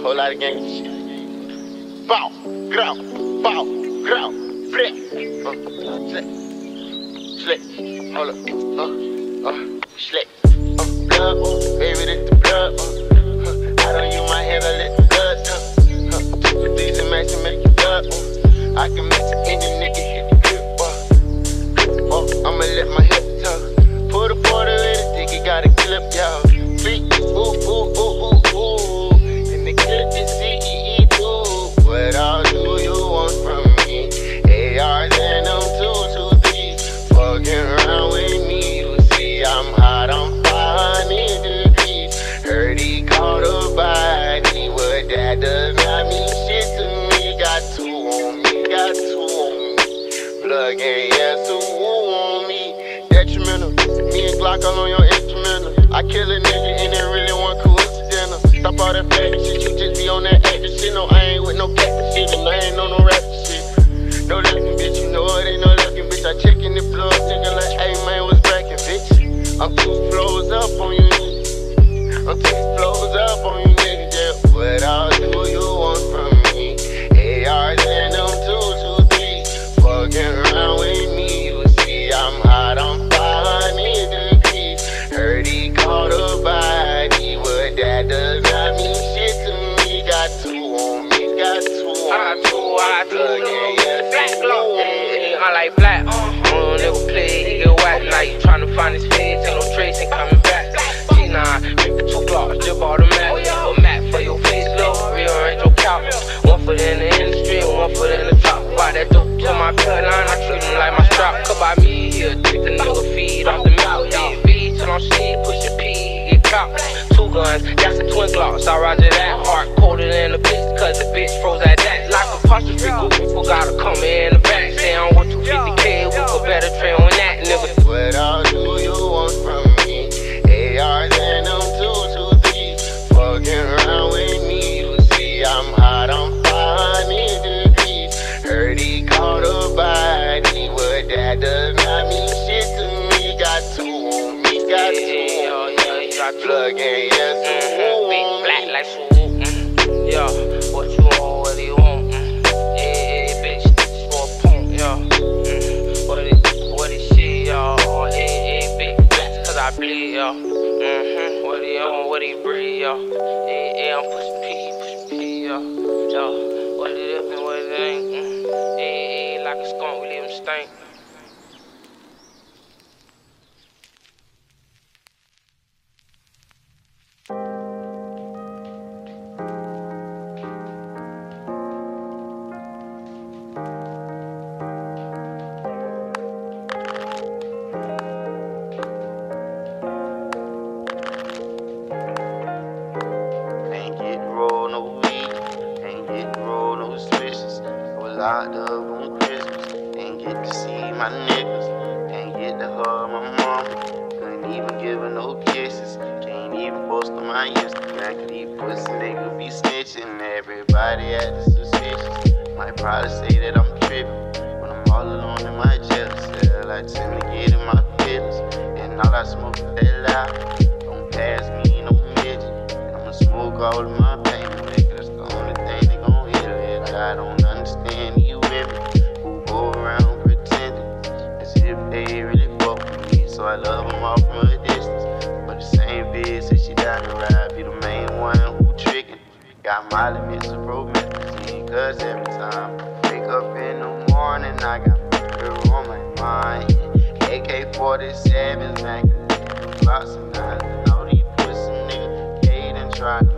Whole lot of gang shit. Bow, grow, flip. Slick. Hold up. Slick. Blood, baby, this the blood. I don't use my hand, I let the blood. With these and max and make it blood. I can mix it any nigga hit the grip. I'ma let my hip tuck. Put a 40 in the dick, it got a clip, y'all. Feet, ooh. And the clip is CEE too. What all do you want from me? ARs and them 223. Fucking around with me, you see I'm hot, I'm 500 degrees. Heard he caught a body, what that does not mean shit to me. Got two on me. Blood gang, yeah, so woo on me. Detrimental, me and Glock all on your instrumental. I kill a nigga and it really one coincidental. Stop all that fake shit, you just be on that acting shit. No, I ain't with no cat shit, and I ain't on no rap shit. No looking bitch, you know it ain't no looking bitch. I check in the blood, nigga like, hey man, what's cracking, bitch? I'm 2 floors up on you niggas. Yeah. What all do you want from me? ARs and them 223. Fucking around with me, you see I'm hot, I'm 500 degrees. Heard he caught a body, what that does not mean shit to me. Got two on me. I black glow, I like black. Never play, he get whacked. Now you tryna find his face, ain't no trace, ain't coming back. G9, rip 2 blocks, just bought a map. A map for your face, low, rearrange your couch. 1 foot in the industry, 1 foot in the top. Buy that dope to my cut line, I treat him like my strap. Cut by me, he'll take the nigga feed off the mouth. Yeah, feed till I'm see, push a P, get caught. 2 guns, that's a twin glocks. I roger that, heart colder than a bitch, cause the bitch froze at that. Like a posture street, people gotta come in the back. Say I'm worth 250K, we go better train on that, nigga. What all do you want from me? ARs and them 223. Fucking around with me, you see I'm hot, I'm 500 degrees. Heard he caught a body, what that does not mean shit to me. Got 2 on me, got 2 on me. Plug in, yes, big black like swoop. Yeah, what you want, what do you want? Bitch, this for a punk, yeah. What is shit, y'all? Big black, cause I bleed, y'all. What do you want, what do you breathe, y'all? I'm pushing P, y'all. What it is and what it ain't. Like a skunk, we leave him stink. Locked up on Christmas, ain't get to see my niggas, ain't get to hug my mama, couldn't even give her no kisses, can't even post on my Instagram, cause these pussy niggas be snitching, everybody acting suspicious, might probably say that I'm tripping, when I'm all alone in my jail cell, I tend to get in my feelings, and all I smoke is that loud, don't pass me no midget, and I'ma smoke all of my pain away, cause that's the only thing they gon' hit with, I don't understand you women who go around pretending as if they really fuck with me. So I love them all from a distance. But the same bitch said she down the ride, be the main one who trickin'. Got my limits of promethazine, cause every time I wake up in the morning, I got murder on my mind. AK-47s, man, lots of guns, and all these pussy niggas hate and try to